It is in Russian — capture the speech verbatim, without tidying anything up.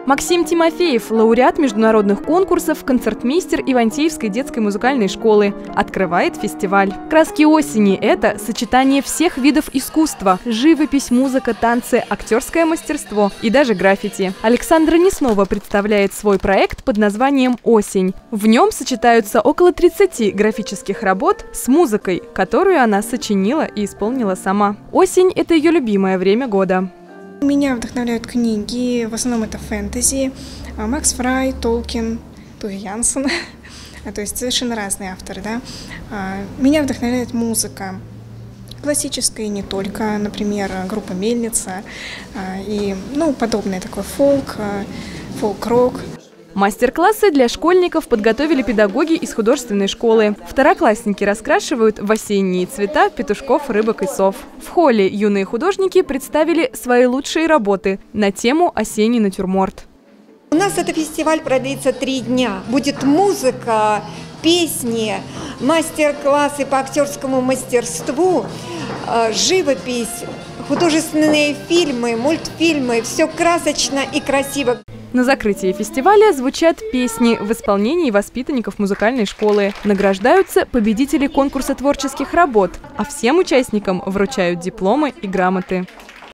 Максим Тимофеев – лауреат международных конкурсов, концертмейстер Ивантеевской детской музыкальной школы. Открывает фестиваль. «Краски осени» – это сочетание всех видов искусства – живопись, музыка, танцы, актерское мастерство и даже граффити. Александра Неснова представляет свой проект под названием «Осень». В нем сочетаются около тридцати графических работ с музыкой, которую она сочинила и исполнила сама. Осень – это ее любимое время года. Меня вдохновляют книги, в основном это фэнтези, Макс Фрай, Толкин, Туви Янсен, то есть совершенно разные авторы, да. Меня вдохновляет музыка, классическая и не только, например, группа «Мельница» и ну, подобное такое фолк, фолк-рок. Мастер-классы для школьников подготовили педагоги из художественной школы. Второклассники раскрашивают в осенние цвета петушков, рыбок и сов. В холле юные художники представили свои лучшие работы на тему «Осенний натюрморт». У нас этот фестиваль продлится три дня. Будет музыка, песни, мастер-классы по актерскому мастерству, живопись, художественные фильмы, мультфильмы. Все красочно и красиво. На закрытии фестиваля звучат песни в исполнении воспитанников музыкальной школы. Награждаются победители конкурса творческих работ, а всем участникам вручают дипломы и грамоты.